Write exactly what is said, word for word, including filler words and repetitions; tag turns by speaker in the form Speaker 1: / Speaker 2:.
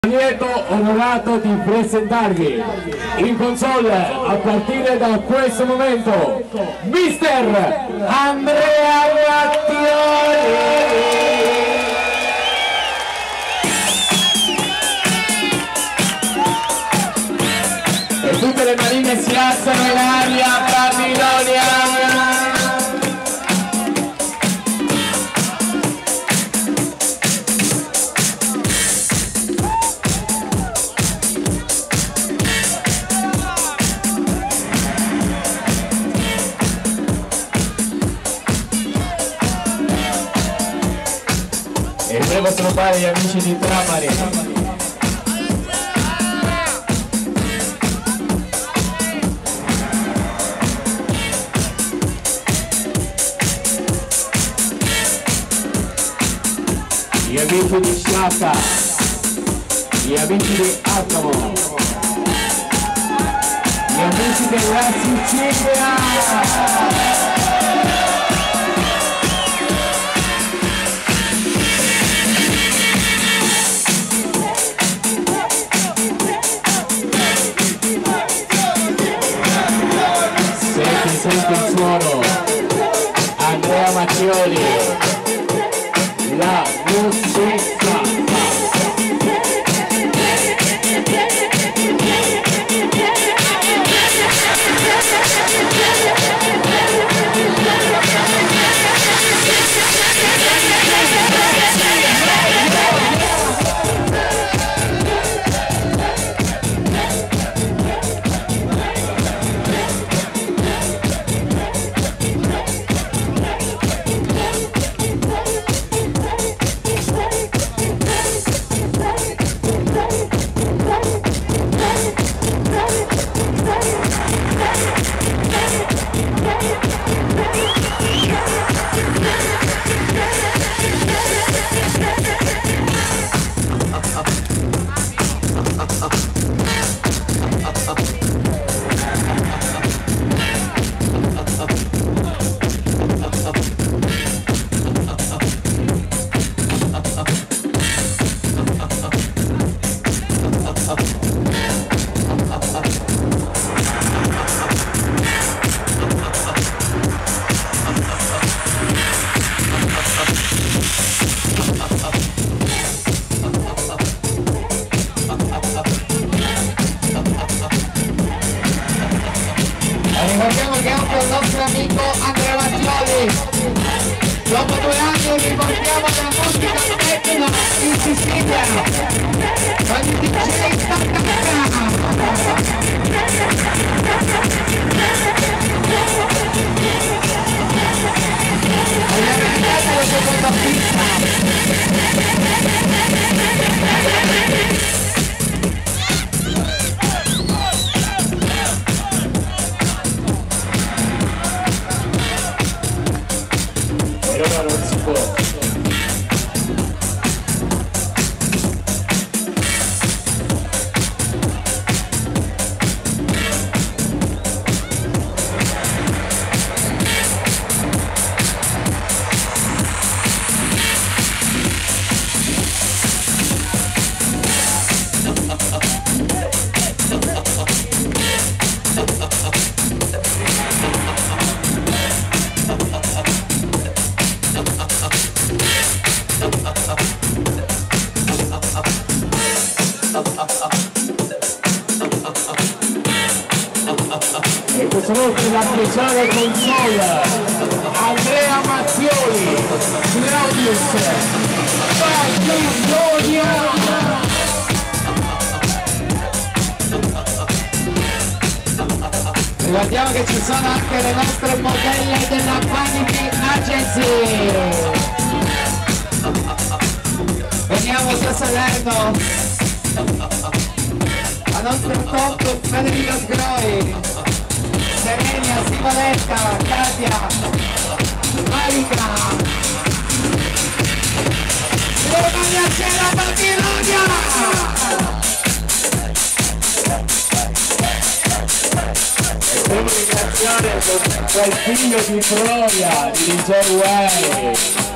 Speaker 1: Lieto onorato di presentarvi in console a partire da questo momento mister Andrea Mattioli. E tutte le manine si alzano in aria, Babilonia. E poi possono fare gli amici di Trapani. Gli amici di Sciacca, gli amici di Atomo, gli amici della Sicilia. Senti il suono, Andrea Mattioli, la musica. Ricordiamo che anche il nostro amico Andrea Mattioli, dopo due anni riportiamo la musica tecnica in Sicilia con il D J Staccacca. Vogliamo andare alla seconda pista. Ora non si può. E questa volta la speciale console Andrea Mattioli, Claudius Babilonia. Ricordiamo che ci sono anche le nostre modelle della Vanity Agency. Veniamo da Salerno, la nostra top Federico Sgroi, Serenia, Simonetta, Katia, Marica. Romagna c'è la Babilonia! Comunicazione con il figlio di Troia, di D J Way.